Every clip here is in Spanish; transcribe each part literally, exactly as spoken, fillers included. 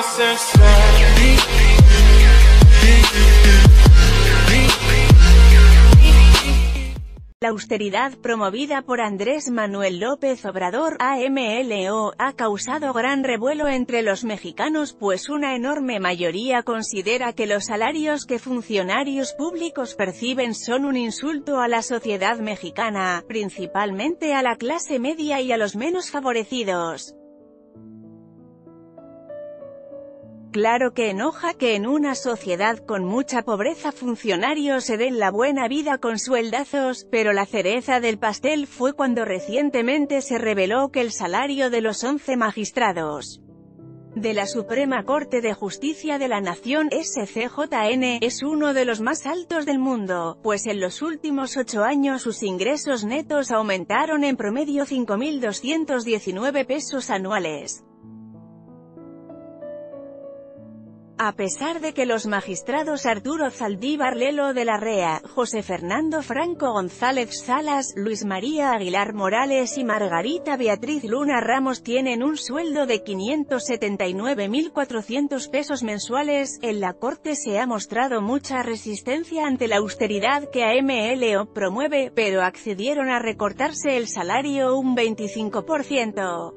La austeridad promovida por Andrés Manuel López Obrador, A M L O, ha causado gran revuelo entre los mexicanos, pues una enorme mayoría considera que los salarios que funcionarios públicos perciben son un insulto a la sociedad mexicana, principalmente a la clase media y a los menos favorecidos. Claro que enoja que en una sociedad con mucha pobreza funcionarios se den la buena vida con sueldazos, pero la cereza del pastel fue cuando recientemente se reveló que el salario de los once magistrados de la Suprema Corte de Justicia de la Nación, S C J N, es uno de los más altos del mundo, pues en los últimos ocho años sus ingresos netos aumentaron en promedio cinco mil doscientos diecinueve pesos anuales. A pesar de que los magistrados Arturo Saldívar Lelo de la Rea, José Fernando Franco González Salas, Luis María Aguilar Morales y Margarita Beatriz Luna Ramos tienen un sueldo de quinientos setenta y nueve mil cuatrocientos pesos mensuales, en la Corte se ha mostrado mucha resistencia ante la austeridad que A M L O promueve, pero accedieron a recortarse el salario un veinticinco por ciento.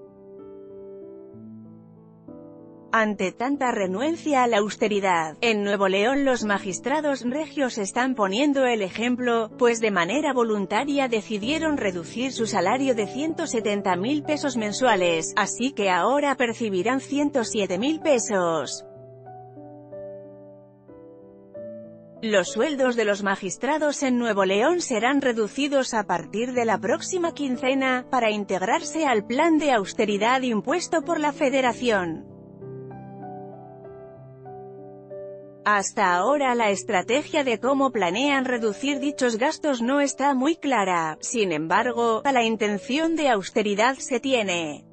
Ante tanta renuencia a la austeridad, en Nuevo León los magistrados regios están poniendo el ejemplo, pues de manera voluntaria decidieron reducir su salario de ciento setenta mil pesos mensuales, así que ahora percibirán ciento siete mil pesos. Los sueldos de los magistrados en Nuevo León serán reducidos a partir de la próxima quincena, para integrarse al plan de austeridad impuesto por la Federación. Hasta ahora la estrategia de cómo planean reducir dichos gastos no está muy clara, sin embargo, la intención de austeridad se tiene.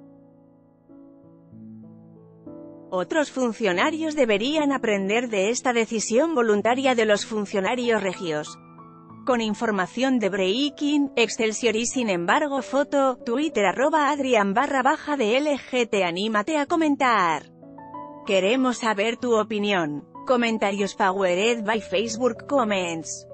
Otros funcionarios deberían aprender de esta decisión voluntaria de los funcionarios regios. Con información de Breaking, Excelsior y sin embargo foto, Twitter arroba Adrián barra baja de L G T. Anímate a comentar. Queremos saber tu opinión. Comentarios powered by Facebook Comments.